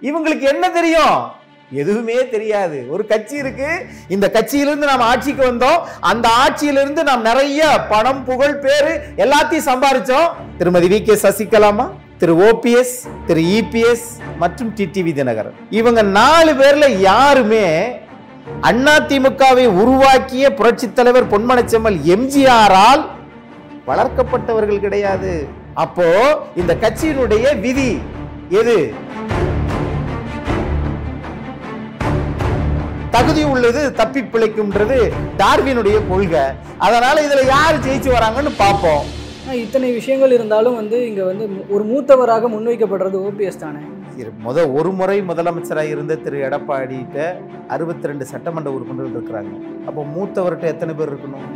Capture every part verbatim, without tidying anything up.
இவங்களுக்கு என்ன தெரியும்? எதுவுமே தெரியாது. ஒரு கட்சி இருக்கு, இந்த கட்சியிலிருந்து நாம் ஆட்சிக்கு வந்தோம், அந்த ஆட்சியிலிருந்து நாம் நிறைய பணம், புகழ், பேரு எல்லாத்தையும் சம்பாதிச்சோம். திருமதி வி கே சசிகலாமா, திரு ஓபிஎஸ், திரு இபிஎஸ் மற்றும் டிடிவி தினகரன், இவங்க நாலு பேர்ல யாருமே அதிமுகவை உருவாக்கிய புரட்சி தலைவர் பொன்மனச்செம்மல் எம்ஜிஆரால் வளர்க்கப்பட்டவர்கள் கிடையாது. அப்போ இந்த கட்சியினுடைய விதி எது? தகுதி உள்ளது தப்பி பிழைக்கும்ன்றது டார்வினுடைய கொள்கை. அதனால இதுல யாரு ஜெயிச்சு வராங்கன்னு பார்ப்போம். இத்தனை விஷயங்கள் இருந்தாலும் வந்து இங்க வந்து ஒரு மூத்தவராக முன்வைக்கப்படுறது ஓபிஎஸ் தானே. முத ஒரு முறை முதலமைச்சராக இருந்த திரு எடப்பாடிட்ட அறுபத்தி ரெண்டு சட்டமன்ற உறுப்பினர்கள் இருக்கிறாங்க. அப்போ மூத்தவர்கிட்ட எத்தனை பேர் இருக்கணும்?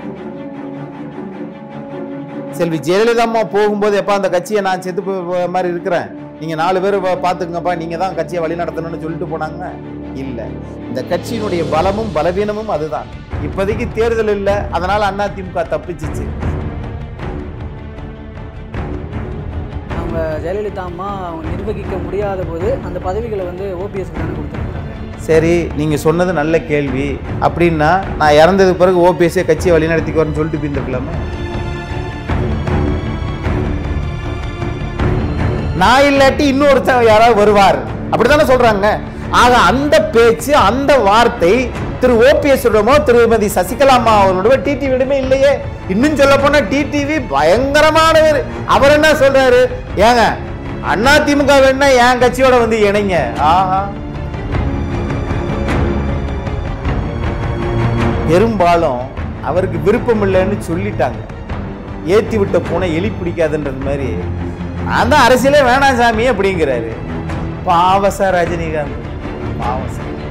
செல்வி ஜெயலலிதா அம்மா போகும்போது எப்ப அந்த கட்சியை நான் செத்து மாதிரி இருக்கிறேன், நீங்க நாலு பேர் பாத்துக்கங்கப்பா, நீங்க தான் கட்சியை வழி நடத்தணும்னு சொல்லிட்டு போனாங்க. இல்ல, இந்த கட்சியினுடைய பலமும் பலவீனமும் அதுதான். இப்போதைக்கு தேர்தல் இல்லை, அதனால அதிமுக தப்பிச்சிச்சு. அவங்க ஜெயலலிதா அம்மா நிர்வகிக்க முடியாத போது அந்த பதவிகளை வந்து ஓபிஎஸ் தானே கொடுத்துருக்காங்க. சரி, நீங்க சொன்னது நல்ல கேள்வி. அப்படின்னா நான் இறந்ததுக்கு பிறகு ஓபிஎஸ்ஏ கட்சியை வழி நடத்திக்குவார்னு சொல்லிட்டு பின்னிருக்கலாமா? நான் இல்லாட்டி இன்னொருத்தர் யாராவது வருவார், அப்படித்தானே சொல்றாங்க. ஆக அந்த பேச்சு, அந்த வார்த்தை திரு ஓபிஎஸ் திருமதி சசிகலாமா அவர்களோட டிடிவிடமே இல்லையே. இன்னும் சொல்ல போனா டிடிவி பயங்கரமானவர். அவர் என்ன சொல்றாரு? ஏங்க அதிமுக வேணா என் கட்சியோட வந்து இணைங்க. ஆஹா, பெரும்பாலும் அவருக்கு விருப்பம் இல்லைன்னு சொல்லிட்டாங்க. ஏத்தி விட்ட பூனை எலி பிடிக்காதுன்றது மாதிரி அந்த அரசியலே வேணாம் சாமி அப்படிங்கிறாரு. பாவச ரஜினிகாந்த், பாவச.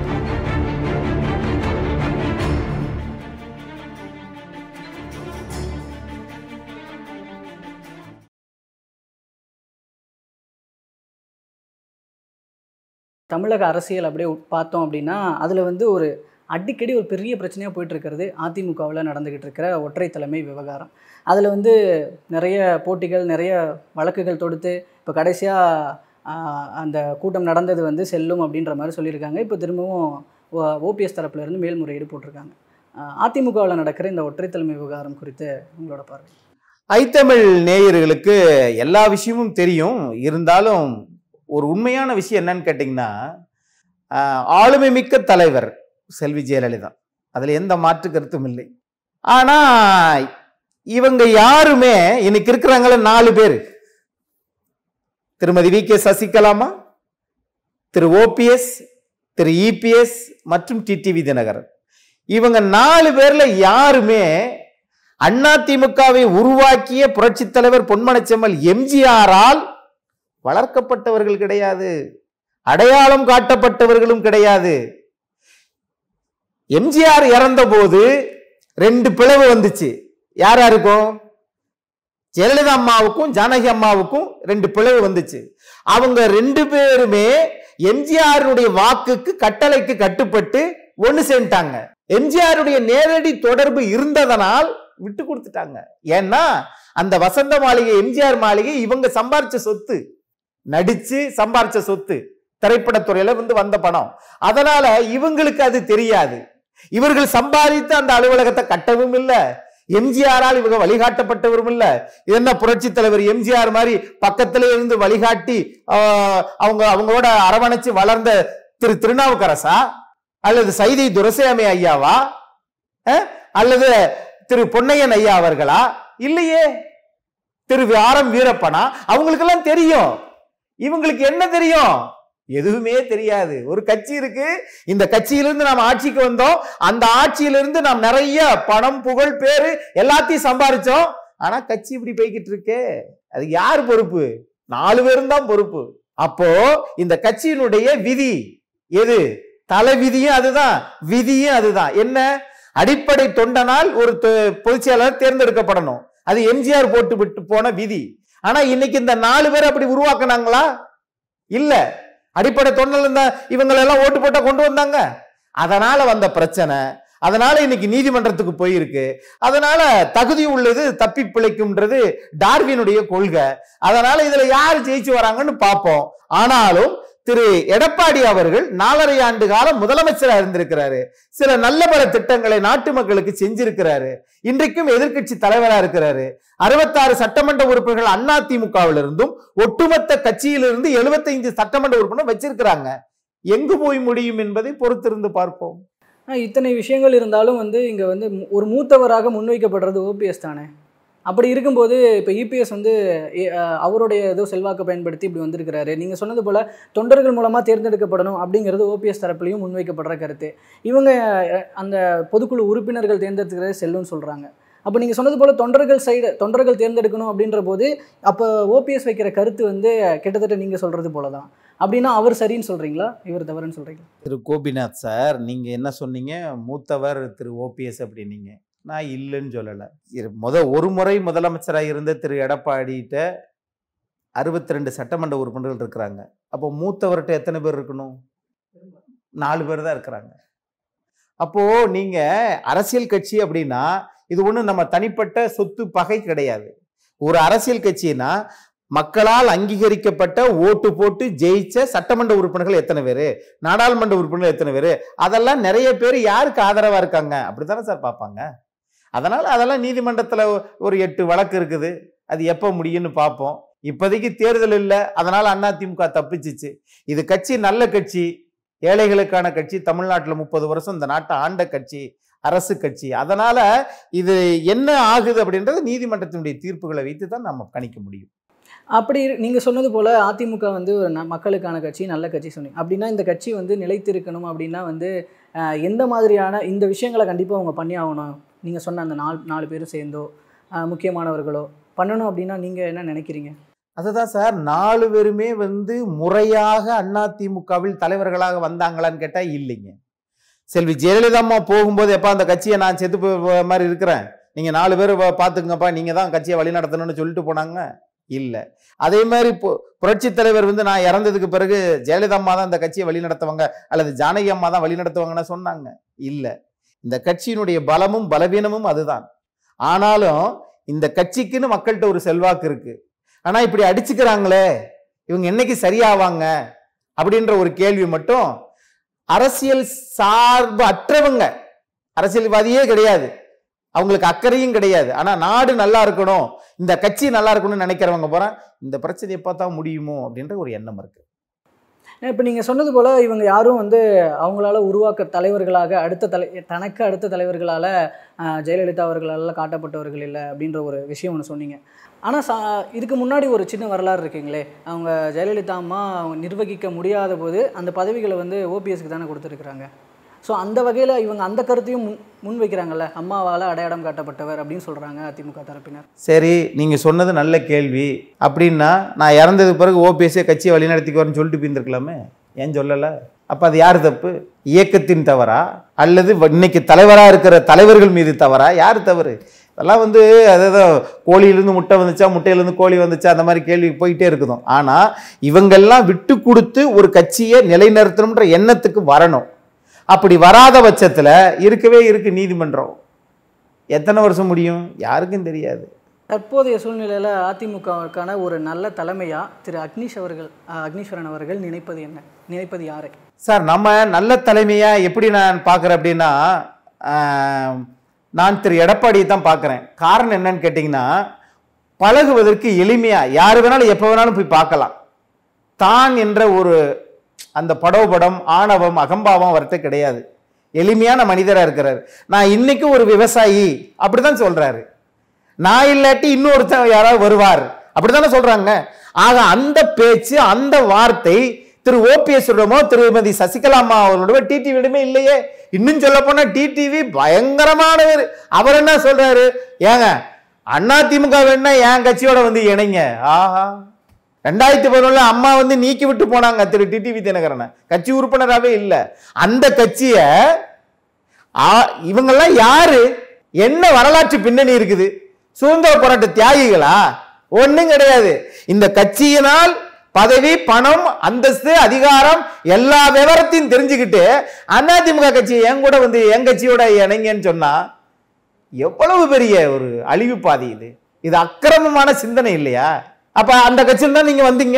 தமிழக அரசியல் அப்படியே பார்த்தோம் அப்படின்னா அதில் வந்து ஒரு அடிக்கடி ஒரு பெரிய பிரச்சனையாக போயிட்டு இருக்கிறது அதிமுகவில் நடந்துக்கிட்டு இருக்கிற ஒற்றை தலைமை விவகாரம். அதில் வந்து நிறைய போட்டிகள், நிறைய வழக்குகள் தொடுத்து இப்போ கடைசியாக அந்த கூட்டம் நடந்தது வந்து செல்லும் அப்படின்ற மாதிரி சொல்லியிருக்காங்க. இப்போ திரும்பவும் ஓபிஎஸ் தரப்புலேருந்து மேல்முறையீடு போட்டிருக்காங்க. அதிமுகவில் நடக்கிற இந்த ஒற்றை தலைமை விவகாரம் குறித்து உங்களோட பார்வை? ஐத்தமிழ் நேயர்களுக்கு எல்லா விஷயமும் தெரியும். இருந்தாலும் ஒரு உண்மையான விஷயம் என்னன்னு கேட்டிங்கன்னா, ஆளுமை மிக்க தலைவர் செல்வி ஜெயலலிதா, அதில் எந்த மாற்று கருத்தும் இல்லை. ஆனால் இவங்க யாருமே இன்னைக்கு இருக்கிறாங்கள நாலு பேர், திருமதி வி கே சசிகலாமா, திரு ஓபிஎஸ், திரு இபிஎஸ் மற்றும் டிடிவி தினகரன், இவங்க நாலு பேர்ல யாருமே அதிமுகவை உருவாக்கிய புரட்சி தலைவர் பொன்மனச்செம்மல் எம்ஜிஆரால் வளர்க்கப்பட்டவர்கள் கிடையாது, அடையாளம் காட்டப்பட்டவர்களும் கிடையாது. எம்ஜிஆர் இறந்த போது ரெண்டு பிளவு வந்துச்சு. யார் யாருக்கும்? ஜெயலலிதா அம்மாவுக்கும் ஜானகி அம்மாவுக்கும் ரெண்டு பிளவு வந்துச்சு. அவங்க ரெண்டு பேருமே எம்ஜிஆருடைய வாக்குக்கு, கட்டளைக்கு கட்டுப்பட்டு ஒண்ணு சேர்ந்துட்டாங்க. எம்ஜிஆருடைய நேரடி தொடர்பு இருந்ததனால் விட்டு கொடுத்துட்டாங்க. ஏன்னா அந்த வசந்த மாளிகை, எம்ஜிஆர் மாளிகை இவங்க சம்பாரிச்ச சொத்து, நடிச்சு சம்பாரிச்ச சொத்து, திரைப்படத்துறையில வந்து வந்த பணம். அதனால இவங்களுக்கு அது தெரியாது. இவர்கள் சம்பாதித்து அந்த அலுவலகத்தை கட்டவும் இல்லை, எம்ஜிஆரால் இவங்க வழிகாட்டப்பட்டவரும் இல்ல. என்ன புரட்சி தலைவர் எம்ஜிஆர் மாதிரி பக்கத்திலே இருந்து வழிகாட்டி அவங்க அவங்களோட அரவணைச்சு வளர்ந்த திரு திருநாவுக்கரசா, அல்லது சைதை துரைசாமி ஐயாவா, அல்லது திரு பொன்னையன் ஐயா அவர்களா? இல்லையே. திரு ஆர் எம் வீரப்பனா? அவங்களுக்கெல்லாம் தெரியும். இவங்களுக்கு என்ன தெரியும்? எதுவுமே தெரியாது. ஒரு கட்சி இருக்கு, இந்த கட்சியிலிருந்து நாம் ஆட்சிக்கு வந்தோம், அந்த ஆட்சியிலிருந்து நாம் நிறைய பணம், புகழ், பேரு எல்லாத்தையும் சம்பாதிச்சோம். ஆனா கட்சி இப்படி போய்கிட்டு இருக்கே, அது யார் பொறுப்பு? நாலு பேரும் தான் பொறுப்பு. அப்போ இந்த கட்சியினுடைய விதி எது? தலை விதியும் அதுதான், விதியும் அதுதான். என்ன? அடிப்படை தொண்டனால் ஒரு பொதுச் செயலாளர் தேர்ந்தெடுக்கப்படணும். அது எம்ஜிஆர் போட்டு விட்டு போன விதி. ஆனா இன்னைக்கு இந்த நாலு பேர் அப்படி உருவாக்குனாங்களா? இல்ல. அடிப்படை தொண்டல் தான் இவங்களெல்லாம் ஓட்டு போட்டா கொண்டு வந்தாங்க. அதனால வந்த பிரச்சனை. அதனால இன்னைக்கு நீதிமன்றத்துக்கு போயிருக்கு. அதனால தகுதி உள்ளது தப்பி பிழைக்கும்ன்றது டார்வினுடைய கொள்கை. அதனால இதுல யாரு ஜெயிச்சு வராங்கன்னு பார்ப்போம். ஆனாலும் திரு எடப்பாடி அவர்கள் நாலரை ஆண்டு காலம் முதலமைச்சராக இருந்திருக்கிறாரு. சில நல்ல பல திட்டங்களை நாட்டு மக்களுக்கு செஞ்சிருக்கிறாரு. இன்றைக்கும் எதிர்க்கட்சி தலைவராக இருக்கிறாரு. அறுபத்தாறு சட்டமன்ற உறுப்பினர்கள் அதிமுகவில் இருந்தும் ஒட்டுமொத்த கட்சியிலிருந்து எழுபத்தைந்து சட்டமன்ற உறுப்பினர் வச்சிருக்கிறாங்க. எங்கு போய் முடியும் என்பதை பொறுத்திருந்து பார்ப்போம். இத்தனை விஷயங்கள் இருந்தாலும் வந்து இங்க வந்து ஒரு மூத்தவராக முன்வைக்கப்படுறது ஓபிஎஸ் தானே. அப்படி இருக்கும்போது இப்போ இபிஎஸ் வந்து அவருடைய ஏதோ செல்வாக்கு பயன்படுத்தி இப்படி வந்திருக்கிறாரு. நீங்கள் சொன்னது போல் தொண்டர்கள் மூலமாக தேர்ந்தெடுக்கப்படணும் அப்படிங்கிறது ஓபிஎஸ் தரப்புலையும் முன்வைக்கப்படுற கருத்து. இவங்க அந்த பொதுக்குழு உறுப்பினர்கள் தேர்ந்தெடுக்கிறது செல்லும்னு சொல்கிறாங்க. அப்போ நீங்கள் சொன்னது போல் தொண்டர்கள் சைடு தொண்டர்கள் தேர்ந்தெடுக்கணும் அப்படின்ற போது அப்போ ஓபிஎஸ் வைக்கிற கருத்து வந்து கிட்டத்தட்ட நீங்கள் சொல்கிறது போல தான். அப்படின்னா அவர் சரின்னு சொல்கிறீங்களா, இவர் தவறுன்னு சொல்கிறீங்களா? திரு கோபிநாத் சார், நீங்கள் என்ன சொன்னீங்க, மூத்தவர் திரு ஓபிஎஸ் அப்படின்னீங்க. நான் இல்லைன்னு சொல்லலை. முத ஒரு முறை முதலமைச்சராக இருந்த திரு எடப்பாடிகிட்ட அறுபத்தி ரெண்டு சட்டமன்ற உறுப்பினர்கள் இருக்கிறாங்க. அப்போ மூத்தவர்கிட்ட எத்தனை பேர் இருக்கணும்? நாலு பேர் தான் இருக்கிறாங்க. அப்போது நீங்கள் அரசியல் கட்சி அப்படின்னா இது ஒன்றும் நம்ம தனிப்பட்ட சொத்து பகை கிடையாது. ஒரு அரசியல் கட்சினா மக்களால் அங்கீகரிக்கப்பட்ட ஓட்டு போட்டு ஜெயிச்ச சட்டமன்ற உறுப்பினர்கள் எத்தனை பேர், நாடாளுமன்ற உறுப்பினர்கள் எத்தனை பேர், அதெல்லாம் நிறைய பேர் யாருக்கு ஆதரவாக இருக்காங்க அப்படித்தானே சார் பார்ப்பாங்க. அதனால் அதெல்லாம் நீதிமன்றத்தில் ஒரு எட்டு வழக்கு இருக்குது. அது எப்போ முடியும்னு பார்ப்போம். இப்போதைக்கு தேர்தல் இல்லை, அதனால் அதிமுக தப்பிச்சிச்சு. இது கட்சி நல்ல கட்சி, ஏழைகளுக்கான கட்சி, தமிழ்நாட்டில் முப்பது வருஷம் இந்த நாட்டை ஆண்ட கட்சி, அரசு கட்சி. அதனால் இது என்ன ஆகுது அப்படின்றது நீதிமன்றத்தினுடைய தீர்ப்புகளை வைத்து தான் நம்ம கணிக்க முடியும். அப்படி நீங்கள் சொன்னது போல் அதிமுக வந்து ஒரு ந மக்களுக்கான கட்சி, நல்ல கட்சி சொன்னீங்க. அப்படின்னா இந்த கட்சி வந்து நிலைத்திருக்கணும் அப்படின்னா வந்து எந்த மாதிரியான இந்த விஷயங்களை கண்டிப்பாக அவங்க பண்ணி ஆகணும்? நீங்கள் சொன்ன அந்த நாலு நாலு பேரும் சேர்ந்தோ முக்கியமானவர்களோ பண்ணணும் அப்படின்னா நீங்கள் என்ன நினைக்கிறீங்க? அதுதான் சார், நாலு பேருமே வந்து முறையாக அதிமுகவில் தலைவர்களாக வந்தாங்களான்னு கேட்டால் இல்லைங்க. செல்வி ஜெயலலிதா அம்மா போகும்போது எப்போ அந்த கட்சியை நான் செத்து போகிற மாதிரி இருக்கிறேன், நீங்கள் நாலு பேர் பார்த்துக்குங்கப்பா, நீங்கள் தான் கட்சியை வழி நடத்தணும்னு சொல்லிட்டு போனாங்க. இல்லை. அதே மாதிரி இப்போ புரட்சி தலைவர் வந்து நான் இறந்ததுக்கு பிறகு ஜெயலலிதா அம்மா தான் இந்த கட்சியை வழி நடத்துவாங்க அல்லது ஜானகி அம்மா தான் வழி நடத்துவாங்கன்னு சொன்னாங்க. இல்லை. இந்த கட்சியினுடைய பலமும் பலவீனமும் அதுதான். ஆனாலும் இந்த கட்சிக்குன்னு மக்கள்கிட்ட ஒரு செல்வாக்கு இருக்கு. ஆனா இப்படி அடிச்சுக்கிறாங்களே, இவங்க என்னைக்கு சரியாவாங்க அப்படின்ற ஒரு கேள்வி மட்டும் அரசியல் சார்பு அற்றவங்க, அரசியல்வாதியே கிடையாது, அவங்களுக்கு அக்கறையும் கிடையாது, ஆனா நாடு நல்லா இருக்கணும், இந்த கட்சி நல்லா இருக்கணும்னு நினைக்கிறவங்க போற இந்த பிரச்சனையை பார்த்தா முடியுமோ அப்படின்ற ஒரு எண்ணம் இருக்கு. இப்போ நீங்கள் சொன்னது போல் இவங்க யாரும் வந்து அவங்களால உருவாக்க தலைவர்களாக அடுத்த தலை தனக்கு அடுத்த தலைவர்களால் ஜெயலலிதா அவர்களால் காட்டப்பட்டவர்கள் இல்லை அப்படின்ற ஒரு விஷயம் ஒன்று சொன்னீங்க. ஆனால் சா இதுக்கு முன்னாடி ஒரு சின்ன வரலாறு இருக்குங்களே, அவங்க ஜெயலலிதா அம்மா அவங்க நிர்வகிக்க முடியாத போது அந்த பதவிகளை வந்து ஓபிஎஸ்க்கு தானே கொடுத்துருக்குறாங்க. ஸோ அந்த வகையில் இவங்க அந்த கருத்தையும் முன் முன் வைக்கிறாங்கல்ல, அம்மாவால் அடையாளம் காட்டப்பட்டவர் அப்படின்னு சொல்கிறாங்க அதிமுக தரப்பினர். சரி, நீங்கள் சொன்னது நல்ல கேள்வி. அப்படின்னா நான் இறந்ததுக்கு பிறகு ஓபிஎஸ்ஸே கட்சியை வழிநடத்திக்குவார்னு சொல்லிட்டு போயிருந்துருக்கலாமே, ஏன் சொல்லலை? அப்போ அது யார் தப்பு? இயக்கத்தின் தவறா அல்லது இன்னைக்கு தலைவராக இருக்கிற தலைவர்கள் மீது தவறா? யார் தவறு? அதெல்லாம் வந்து அதாவது கோழியிலேருந்து முட்டை வந்துச்சா, முட்டையிலேருந்து கோழி வந்துச்சா, அந்த மாதிரி கேள்வி போயிட்டே இருக்குதும். ஆனால் இவங்கெல்லாம் விட்டு கொடுத்து ஒரு கட்சியை நிலைநிறுத்தணுன்ற எண்ணத்துக்கு வரணும். அப்படி வராத பட்சத்தில் இருக்கவே இருக்கு நீதிமன்றம். எத்தனை வருஷம் முடியும் யாருக்கும் தெரியாது. தற்போதைய சூழ்நிலையில் அதிமுகவுக்கான ஒரு நல்ல தலைமையா திரு அக்னீஷ் அவர்கள் அக்னீஸ்வரன் அவர்கள் நினைப்பது என்ன, நினைப்பது யாரை? சார், நம்ம நல்ல தலைமையா எப்படி நான் பார்க்குறேன் அப்படின்னா, நான் திரு எடப்பாடியை தான் பார்க்குறேன். காரணம் என்னன்னு கேட்டிங்கன்னா, பழகுவதற்கு எளிமையாக யார் வேணாலும் எப்போ வேணாலும் போய் பார்க்கலாம். தான் என்ற ஒரு அந்த படோபடம், ஆணவம், அகம்பாவம் அவர்கிட்ட கிடையாது. எளிமையான மனிதராக இருக்கிறார். நான் இன்னைக்கு ஒரு விவசாயி அப்படிதான் சொல்றாரு. நான் இல்லாட்டி இன்னொருத்தன் யாராவது வருவார் அப்படித்தானே சொல்றாங்க. ஆக அந்த பேச்சு, அந்த வார்த்தை திரு ஓபிஎஸ் இடமோ திருமதி சசிகலா அம்மா அவர்களோட டிடிவிடமே இல்லையே. இன்னும் சொல்ல போனா டிடிவி பயங்கரமானவர். அவர் என்ன சொல்றாரு, ஏங்க அதிமுக வேணா என் கட்சியோட வந்து இணைங்க. ஆஹா, ரெண்டாயிரத்தி பதினொன்னுல அம்மா வந்து நீக்கி விட்டு போனாங்க திரு டிடிவி தினகரனை, கட்சி உறுப்பினராகவே இல்லை. அந்த கட்சிய இவங்கெல்லாம் யாரு, என்ன வரலாற்று பின்னணி இருக்குது? சுதந்திர போராட்ட தியாகிகளா? ஒண்ணும் கிடையாது. இந்த கட்சியினால் பதவி, பணம், அந்தஸ்து, அதிகாரம் எல்லா விவரத்தையும் தெரிஞ்சுக்கிட்டு அதிமுக கட்சியை என் கூட வந்து என் கட்சியோட இணைங்கன்னு சொன்னா எவ்வளவு பெரிய ஒரு அழிவு பாதி இது. இது அக்கிரமமான சிந்தனை இல்லையா? அப்ப அந்த கட்சியில் தான் நீங்க வந்தீங்க.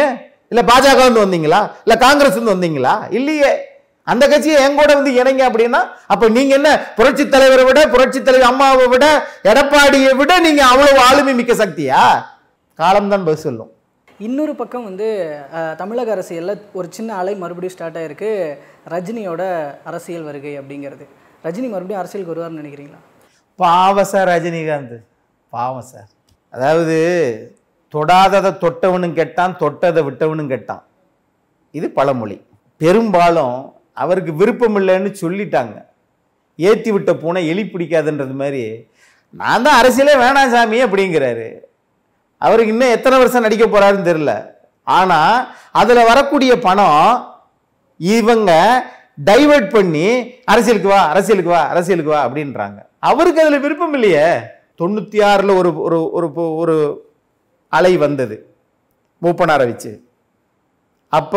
இல்ல பாஜக வந்து வந்தீங்களா? இல்ல காங்கிரஸ் வந்து வந்தீங்களா? இல்லையே. அந்த கட்சியை என் கூட வந்து இணைங்க அப்படின்னா அப்ப நீங்க என்ன புரட்சி தலைவரை விட புரட்சி தலைவர் அம்மாவை விட எடப்பாடியை விட நீங்க அவ்வளவு ஆளுமை மிக்க சக்தியா? காலம்தான் பதில் சொல்லும். இன்னொரு பக்கம் வந்து தமிழக அரசியலில் ஒரு சின்ன அலை மறுபடியும் ஸ்டார்ட் ஆகிருக்கு, ரஜினியோட அரசியல் வருகை அப்படிங்கிறது. ரஜினி மறுபடியும் அரசியலுக்கு வருவார்னு நினைக்கிறீங்களா? பாவம் சார் ரஜினிகாந்த், பாவம் சார். அதாவது தொடாததை தொட்டவனும் கெட்டான், தொட்டதை விட்டவனும் கெட்டான். இது பழமொழி. பெரும்பாலும் அவருக்கு விருப்பம் இல்லைன்னு சொல்லிட்டாங்க. ஏற்றி விட்ட பூனை எலி பிடிக்காதுன்றது மாதிரி நான் தான் அரசியலே வேணாம் சாமி அப்படிங்கிறாரு. அவருக்கு இன்னும் எத்தனை வருஷம் நடிக்க போறாருன்னு தெரியல. ஆனா அதுல வரக்கூடிய பணம் இவங்க டைவர்ட் பண்ணி அரசியலுக்கு வா அரசியலுக்கு வா அரசியலுக்கு வா அப்படின்றாங்க. அவருக்கு அதுல விருப்பம் இல்லையே. தொண்ணூத்தி ஆறுல ஒரு ஒரு ஒரு அலை வந்தது மூப்பனாரை வச்சு. அப்ப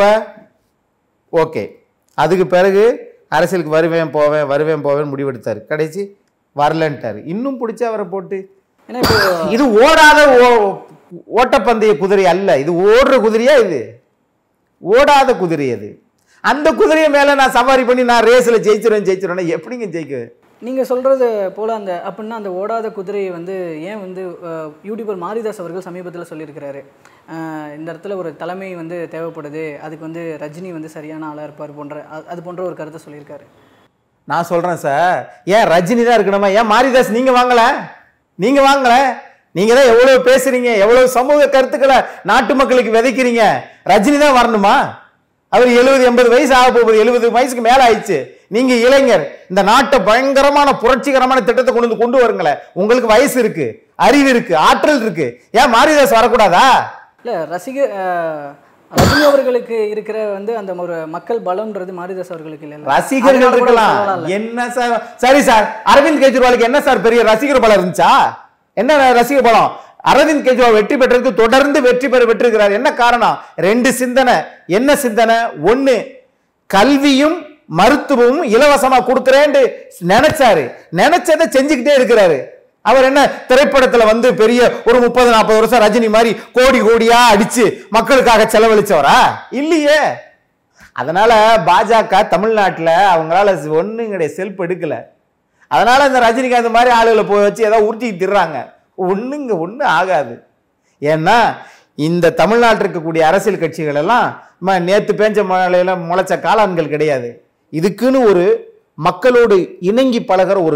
ஓகே, அதுக்கு பிறகு அரசியலுக்கு வருவேன் போவேன் வருவேன் போவேன் முடிவெடுத்தாரு. கடைசி வரலன்ட்டாரு. இன்னும் பிடிச்ச அவரை போட்டு இது ஓடாத ஓட்டப்பந்தய குதிரை அல்ல, இது ஓடுற குதிரையா? இது ஓடாத குதிரை. அது அந்த குதிரையை மேல நான் சவாரி பண்ணி நான் ரேஸ்ல ஜெயிச்சிருவேன் ஜெயிச்சிருவேன் எப்படிங்க ஜெயிக்க? நீங்கள் சொல்கிறது போல் அந்த அப்படின்னா அந்த ஓடாத குதிரையை வந்து ஏன் வந்து யூடியூபர் மாரிதாஸ் அவர்கள் சமீபத்தில் சொல்லியிருக்கிறாரு, இந்த இடத்துல ஒரு தலைமை வந்து தேவைப்படுது, அதுக்கு வந்து ரஜினி வந்து சரியான ஆளாக இருப்பார் போன்ற அது போன்ற ஒரு கருத்தை சொல்லியிருக்காரு. நான் சொல்கிறேன் சார், ஏன் ரஜினி தான் இருக்கணுமா? ஏன் மாரிதாஸ் நீங்கள் வாங்கல? நீங்கள் வாங்கல? நீங்கள் தான் எவ்வளோ பேசுகிறீங்க, எவ்வளோ சமூக கருத்துக்களை நாட்டு மக்களுக்கு விதைக்கிறீங்க. ரஜினி தான் வரணுமா? அவர் எழுபது எண்பது வயசு ஆக போகுது, எழுபது வயசுக்கு மேலே ஆயிடுச்சு. நீங்க இளைஞர், இந்த நாட்டை பயங்கரமான புரட்சிகரமான திட்டத்தை கொண்டு வந்து கொண்டு வருங்களேன். உங்களுக்கு வயசு இருக்கு, அறிவு இருக்கு, ஆற்றல் இருக்கு. ஏன் மாரிதாஸ் வரக்கூடாதா? இல்ல ரசிகர் ரஜினி அவர்களுக்கு இருக்கிற வந்து அந்த ஒரு மக்கள் பலம்ன்றது மாரிதாஸ் அவர்களுக்கு இல்ல. ரசிகர்கள் இருக்கலாம். என்ன சார், சரி சார், அரவிந்த் கெஜ்ரிவாலுக்கு என்ன சார் பெரிய ரசிகர் பலம் இருந்துச்சா? என்ன ரசிகர் பலம்? அரவிந்த் கெஜ்ரிவால் வெற்றி பெற்றதுக்கு தொடர்ந்து வெற்றி பெற பெற்றிருக்கிறார். என்ன காரணம்? ரெண்டு சிந்தனை. என்ன சிந்தனை? ஒண்ணு, கல்வியும் மருத்துவமும் இலவசமா கொடுக்கிறேன்னு நினைச்சாரு, நினைச்சதை செஞ்சுக்கிட்டே இருக்கிறாரு. அவர் என்ன திரைப்படத்துல வந்து பெரிய ஒரு முப்பது நாற்பது வருஷம் ரஜினி மாதிரி கோடி கோடியா அடிச்சு மக்களுக்காக செலவழிச்சவரா? இல்லையே. அதனால பாஜக தமிழ்நாட்டில் அவங்களால ஒன்னும் கிடையாது, செல்ஃப் எடுக்கல. அதனால இந்த ரஜினிகாந்த் மாதிரி ஆளுகளை போய் வச்சு ஏதாவது உறுத்தி திடுறாங்க. ஒண்ணுங்க ஒண்ணு ஆகாது. ஏன்னா இந்த தமிழ்நாட்டில் இருக்கக்கூடிய அரசியல் கட்சிகள் எல்லாம் நேத்து பேஞ்ச மழையில முளைச்ச காளான்கள் கிடையாது. இதுக்குன்னு ஒரு மக்களோடு இணங்கி பழகிற ஒரு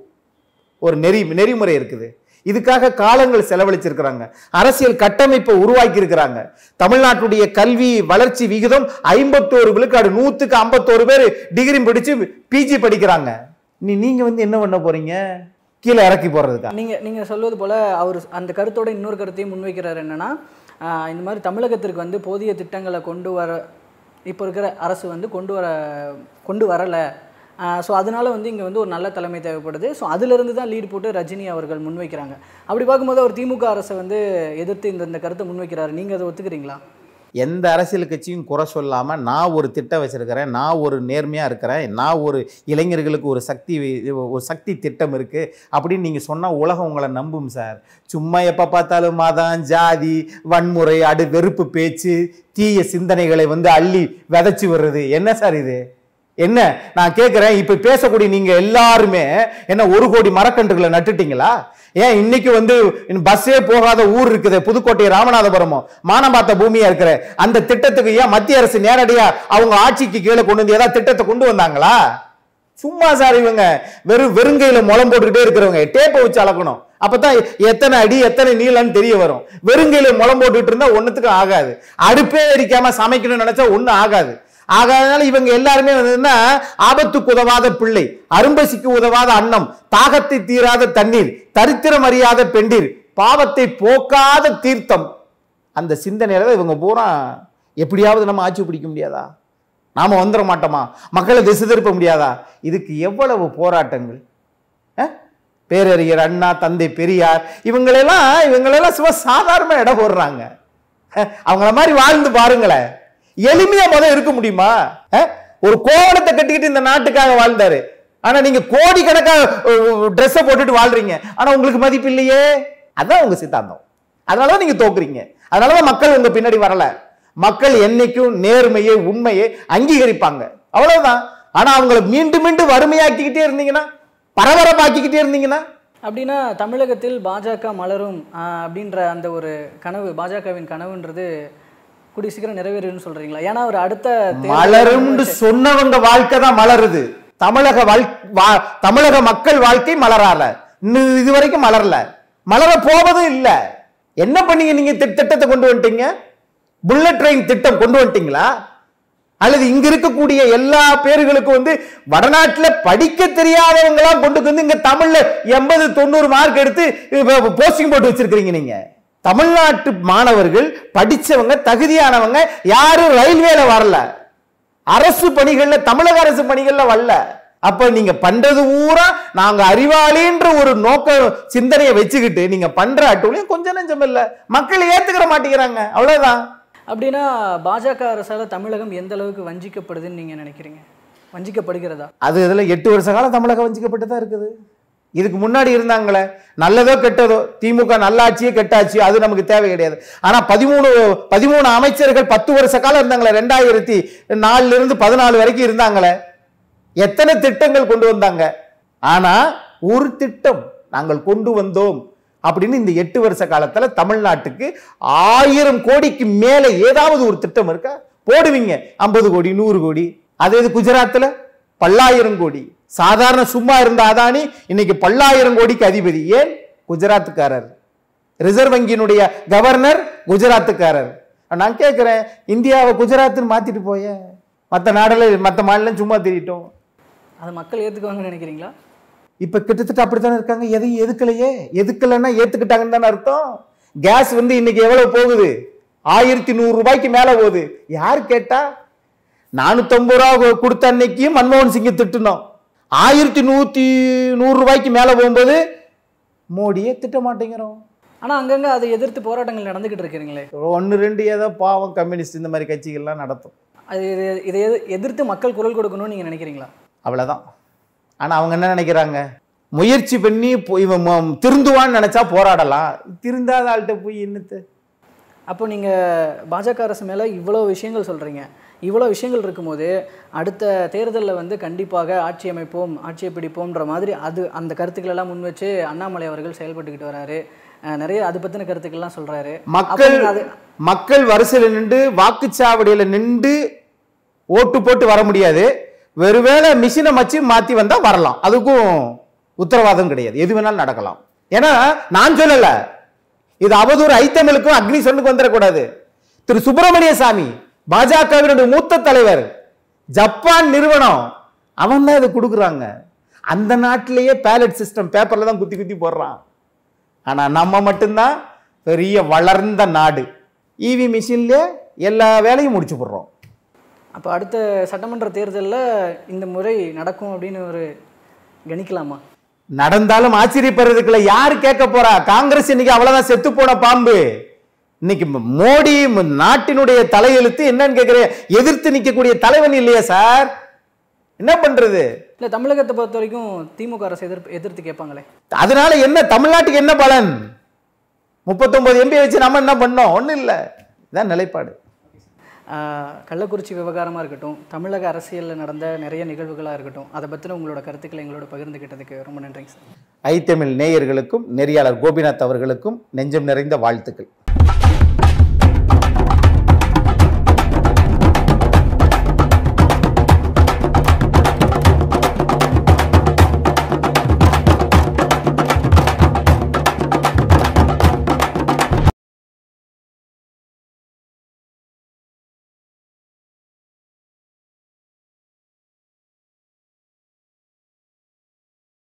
ஒரு நெறி நெறிமுறை இருக்குது. இதுக்காக காலங்கள் செலவழிச்சிருக்கிறாங்க, அரசியல் கட்டமைப்பை உருவாக்கி இருக்கிறாங்க. தமிழ்நாட்டுடைய கல்வி வளர்ச்சி விகிதம் ஐம்பத்தோரு விழுக்காடு, நூத்துக்கு ஐம்பத்தோரு பேர் டிகிரி படிச்சு பிஜி படிக்கிறாங்க. நீ நீங்க வந்து என்ன பண்ண போறீங்க? கீழே இறக்கி போடுறதுக்கா? நீங்க நீங்க சொல்வது போல அவர் அந்த கருத்தோட இன்னொரு கருத்தையும் முன்வைக்கிறார். என்னன்னா இந்த மாதிரி தமிழகத்திற்கு வந்து போதிய திட்டங்களை கொண்டு வர இப்போ இருக்கிற அரசு வந்து கொண்டு வர கொண்டு வரலை. ஸோ அதனால வந்து இங்கே வந்து ஒரு நல்ல தலைமை தேவைப்படுது. ஸோ அதிலிருந்து தான் லீட் போட்டு ரஜினி அவர்கள் முன்வைக்கிறாங்க. அப்படி பார்க்கும்போது அவர் திமுக அரசை வந்து எதிர்த்து இந்த இந்த கருத்தை முன்வைக்கிறாரு. நீங்கள் அதை ஒத்துக்கிறீங்களா? எந்த அரசியல் கட்சியும் குறை சொல்லாமல் நான் ஒரு திட்டம் வச்சிருக்கிறேன், நான் ஒரு நேர்மையாக இருக்கிறேன், நான் ஒரு இளைஞர்களுக்கு ஒரு சக்தி ஒரு சக்தி திட்டம் இருக்குது அப்படின்னு நீங்கள் சொன்னால் உலகம் உங்களை நம்பும் சார். சும்மா எப்போ பார்த்தாலும் மதம் ஜாதி வன்முறை அடு வெறுப்பு பேச்சு தீய சிந்தனைகளை வந்து அள்ளி விதைச்சி வர்றது என்ன சார் இது? என்ன நான் கேட்குறேன், இப்போ பேசக்கூடிய நீங்கள் எல்லாருமே என்ன ஒரு கோடி மரக்கன்றுகளை நட்டுட்டீங்களா? ஏன் இன்னைக்கு வந்து பஸ்ஸே போகாத ஊர் இருக்குது, புதுக்கோட்டை ராமநாதபுரமும் மானபாத்த பூமியா இருக்கிற அந்த திட்டத்துக்கு ஏன் மத்திய அரசு நேரடியா அவங்க ஆட்சிக்கு கீழே கொண்டு வந்து ஏதாவது திட்டத்தை கொண்டு வந்தாங்களா? சும்மா சார், இவங்க வெறும் வெறுங்கையில முளம் போட்டுக்கிட்டே இருக்கிறவங்க டேப்பை வச்சு அளக்கணும். அப்பதான் எத்தனை அடி எத்தனை நீளம்னு தெரிய வரும். வெறுங்கையில முளம் போட்டுட்டு இருந்தா ஒன்னுத்துக்கும் ஆகாது. அடுப்பே எரிக்காம சமைக்கணும்னு நினைச்சா ஒன்னும் ஆகாது. ஆகாதனால இவங்க எல்லாருமே வந்து ஆபத்துக்கு உதவாத பிள்ளை, அரும்பசிக்கு உதவாத அன்னம், தாகத்தை தீராத தண்ணீர், தரித்திரம் அறியாத பெண்டீர், பாவத்தை போக்காத தீர்த்தம். அந்த சிந்தனையில தான் இவங்க பூரா எப்படியாவது நம்ம ஆட்சி பிடிக்க முடியாதா, நாம வந்துட மாட்டோமா, மக்களை திசை திருப்ப முடியாதா? இதுக்கு எவ்வளவு போராட்டங்கள். பேரறிஞர் அண்ணா, தந்தை பெரியார், இவங்களெல்லாம் இவங்களெல்லாம் சும்மா சாதாரண இடம் போடுறாங்க. அவங்கள மாதிரி வாழ்ந்து பாருங்களேன். எளிமையா முதல் இருக்க முடியுமா? ஒரு கோவணத்தை கட்டிக்கிட்டு இந்த நாட்டுக்காக வாழ்ந்தாரு. ஆனா நீங்க கோடிக்கணக்காக ட்ரெஸ் போட்டுட்டு வாழ்றீங்க, ஆனா உங்களுக்கு மதிப்பு இல்லையே. அதான் உங்க சித்தாந்தம். அதனாலதான் நீங்க தோக்குறீங்க. அதனாலதான் மக்கள் உங்க பின்னாடி வரல. மக்கள் என்னைக்கும் நேர்மையை உண்மையை அங்கீகரிப்பாங்க, அவ்வளவுதான். ஆனா அவங்களை மீண்டும் மீண்டும் வறுமையாக்கிக்கிட்டே இருந்தீங்கன்னா, பரபரப்பாக்கிக்கிட்டே இருந்தீங்கன்னா, அப்படின்னா தமிழகத்தில் பாஜக மலரும் அப்படின்ற அந்த ஒரு கனவு, பாஜகவின் கனவுன்றது கூடிய சீக்கிரம் நிறைவேறுன்னு சொல்றீங்களா? ஏன்னா ஒரு அடுத்த மலரும்னு சொன்னவங்க வாழ்க்கை தான் மலருது. தமிழக வாழ் தமிழக மக்கள் வாழ்க்கை மலரால இன்னும் இது வரைக்கும் மலரல, மலர போவதும் இல்ல. என்ன பண்ணீங்க நீங்க? திட்டத்தை கொண்டு வந்துட்டீங்க, புல்லட் ட்ரெயின் திட்டம் கொண்டு வந்துட்டீங்களா? அல்லது இங்க இருக்கக்கூடிய எல்லா பேர்களுக்கும் வந்து வடநாட்டில் படிக்க தெரியாதவங்களா கொண்டு வந்து இங்க தமிழ்ல எண்பது தொண்ணூறு மார்க் எடுத்து போஸ்டிங் போட்டு வச்சிருக்கீங்க. நீங்க தமிழ்நாட்டு மாணவர்கள் படிச்சவங்க தகுதியானவங்க யாரும் ரயில்வேல வரல, அரசு பணிகள்ல தமிழக அரசு பணிகள்ல வரல. அப்ப நீங்க பண்றது ஊரா நாங்க அறிவாளின்ற ஒரு நோக்க சிந்தனையை வச்சுக்கிட்டு நீங்க பண்ற அட்டூழியம் கொஞ்சம் நெஞ்சம் இல்ல, மக்கள் ஏத்துக்கிற மாட்டேங்கிறாங்க, அவ்வளவுதான். அப்படின்னா பாஜக அரசால தமிழகம் எந்த அளவுக்கு வஞ்சிக்கப்படுதுன்னு நீங்க நினைக்கிறீங்க? வஞ்சிக்கப்படுகிறதா? அது இதுல எட்டு வருஷ காலம் தமிழகம் வஞ்சிக்கப்பட்டு தான் இருக்குது. இதுக்கு முன்னாடி இருந்தாங்களே, நல்லதோ கெட்டதோ, திமுக நல்லாட்சியே கெட்டாட்சியோ அது நமக்கு தேவை கிடையாது. ஆனா பதிமூணு பதிமூணு அமைச்சர்கள் பத்து வருஷ காலம் இருந்தாங்களே, ரெண்டாயிரத்தி நாலுல இருந்து பதினாலு வரைக்கும் இருந்தாங்களே, எத்தனை திட்டங்கள் கொண்டு வந்தாங்க? ஆனா ஒரு திட்டம் நாங்கள் கொண்டு வந்தோம் அப்படின்னு இந்த எட்டு வருஷ காலத்துல தமிழ்நாட்டுக்கு ஆயிரம் கோடிக்கு மேல ஏதாவது ஒரு திட்டம் இருக்கா? போடுவீங்க ஐம்பது கோடி நூறு கோடி. அதே இது குஜராத்ல பல்லாயிரம் கோடி. சாதாரண சும்மா இருந்த அதானி இன்னைக்கு பல்லாயிரம் கோடிக்கு அதிபதி. ஏன்? குஜராத்துக்காரர். ரிசர்வ் வங்கியினுடைய கவர்னர் குஜராத்துக்காரர். நான் கேட்கிறேன், இந்தியாவை குஜராத்னு மாத்திட்டு போய மற்ற நாடுல மற்ற மாநிலம் சும்மா திரிட்டோம், அதை மக்கள் ஏத்துக்குவாங்கன்னு நினைக்கிறீங்களா? இப்ப கிட்டத்தட்ட அப்படித்தானே இருக்காங்க. எதையும் எதுக்கலையே, எதுக்கலன்னா ஏத்துக்கிட்டாங்கன்னு தானே அர்த்தம். கேஸ் வந்து இன்னைக்கு எவ்வளவு போகுது? ஆயிரத்தி நூறு ரூபாய்க்கு மேல போகுது. யாரு கேட்டா? நானூத்தி ஐம்பது ரூபா கொடுத்த அன்னைக்கு மன்மோகன் சிங்கை திட்டணும். ஆயிரத்தி நூத்தி நூறு ரூபாய்க்கு மேல போகும்போது மோடியே திட்ட மாட்டேங்கிறோம். ஆனா அங்கங்க அதை எதிர்த்து போராட்டங்கள் நடந்துகிட்டு இருக்கிறீங்களே. ஒன்னு ரெண்டு ஏதோ பாவம் கம்யூனிஸ்ட் இந்த மாதிரி கட்சிகள்லாம் நடத்தும். அது இதை எதிர்த்து மக்கள் குரல் கொடுக்கணும்னு நீங்க நினைக்கிறீங்களா? அவ்வளவுதான். ஆனா அவங்க என்ன நினைக்கிறாங்க? முயற்சி பண்ணி இவன் திருந்துவான்னு நினைச்சா போராடலாம், திருந்தாத ஆள்கிட்ட போய் என்னத்து? அப்போ நீங்க பாஜக அரசு மேல இவ்வளவு விஷயங்கள் சொல்றீங்க, இவ்வளோ விஷயங்கள் இருக்கும்போது அடுத்த தேர்தலில் வந்து கண்டிப்பாக ஆட்சி அமைப்போம் ஆட்சியை பிடிப்போம்ன்ற மாதிரி அது அந்த கருத்துக்களெல்லாம் முன் வச்சு அண்ணாமலை அவர்கள் செயல்பட்டுக்கிட்டு வராரு. நிறைய அது பற்றின கருத்துக்கள்லாம் சொல்கிறாரு. மக்கள் மக்கள் வரிசையில் நின்று வாக்குச்சாவடியில் நின்று ஓட்டு போட்டு வர முடியாது, வெறுவேளை மிஷினை வச்சு மாற்றி வந்தால் வரலாம், அதுக்கும் உத்தரவாதம் கிடையாது, எது வேணாலும் நடக்கலாம். ஏன்னா நான் சொல்லலை, இது அவதூறு ஐத்தமிழுக்கும் அக்னிஸ்வரனுக்கும் வந்துடக்கூடாது. திரு சுப்பிரமணிய சாமி பாஜகவினுடைய மூத்த தலைவர், ஜப்பான் நிறுவனம், அவன் தான் இதை கொடுக்குறாங்க. அந்த நாட்டிலேயே பேலட் சிஸ்டம் பேப்பர்ல தான் குத்தி குத்தி போடுறான். ஆனா நம்ம மட்டும்தான் பெரிய வளர்ந்த நாடு, இவி மிஷின்ல எல்லா வேலையும் முடிச்சு போடுறோம். அப்போ அடுத்த சட்டமன்ற தேர்தலில் இந்த முறை நடக்கும் அப்படின்னு ஒரு கணிக்கலாமா? நடந்தாலும் ஆச்சரியப்படுறதுக்குள்ள யாரு கேட்க போறா? காங்கிரஸ் இன்னைக்கு அவ்வளவுதான் செத்து போன பாம்பு. இன்னைக்கு மோடி நாட்டினுடைய தலையெழுத்து என்னன்னு கேட்கிறேன், எதிர்த்து நிற்கக்கூடிய தலைவன் இல்லையா சார்? என்ன பண்றது? இல்ல தமிழகத்தை பொறுத்த வரைக்கும் திமுக அரசு எதிர்ப்பு எதிர்த்து கேட்பாங்களே, அதனால என்ன தமிழ்நாட்டுக்கு என்ன பலன்? முப்பத்தி ஒன்பது எம்பி வச்சு நம்ம என்ன பண்ணோம்? ஒன்றும் இல்லை, இதான் நிலைப்பாடு. கள்ளக்குறிச்சி விவகாரமாக இருக்கட்டும், தமிழக அரசியலில் நடந்த நிறைய நிகழ்வுகளாக இருக்கட்டும், அதை பற்றின உங்களோட கருத்துக்களை எங்களோட பகிர்ந்துக்கிட்டதுக்கு ரொம்ப நன்றிங்க சார். ஐத்தமிழ் நேயர்களுக்கும் நெறியாளர் கோபிநாத் அவர்களுக்கும் நெஞ்சம் நிறைந்த வாழ்த்துக்கள்.